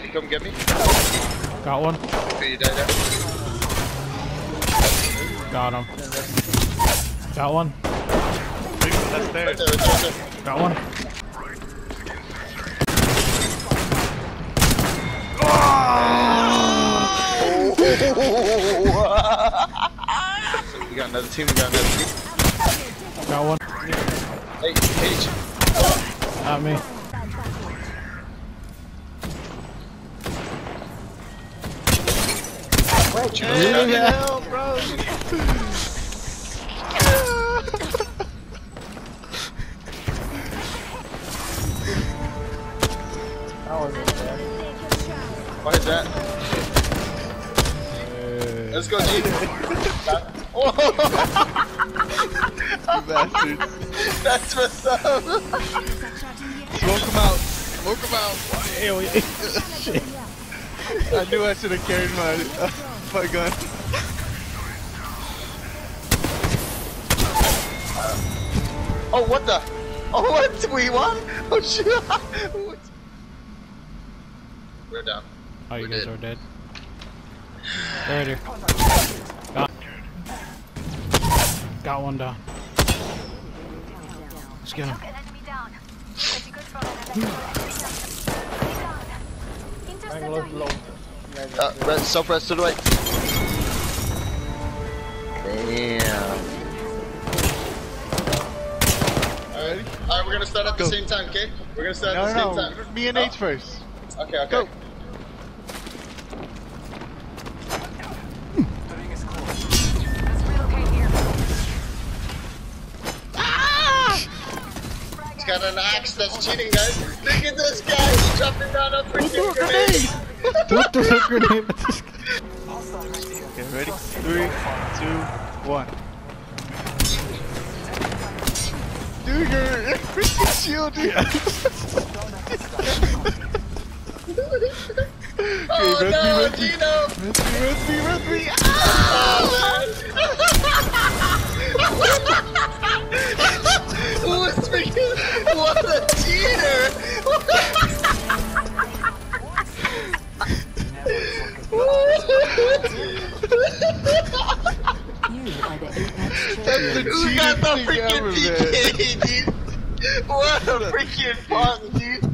You come get me. Got one. Okay, you died there. Got him. Got one. That's there. Right there. Got one. We got another team. Got one. Hey, Paige. Not me. Bro, you Hell, bro. What is that? Let's go, G. You bastards. That's what's up. Smoke him out. Smoke him out. Shit. I knew I should have carried my gun. Oh, what the? Oh, what? We won? Oh, shit. We're down. Oh, you We're guys dead. are dead. They're right here. Got one down. Let's get him. Self-rest to the right. Damn. Alright, we're gonna start at the same time, okay? We're gonna start at the same time. Me and H first. Okay, okay. Go. He's got an axe that's cheating, guys. Look at this guy. He's dropping down a freaking grenade. Don't throw a grenade. Okay, ready? 3, 2, 1. Dude, you're freaking shield, dude. Oh Okay, no, Gino! Rest me. Who was freaking? What a cheater! That's the Who got the cheatest thing freaking ever, man. PK, dude? What a freaking fun, dude!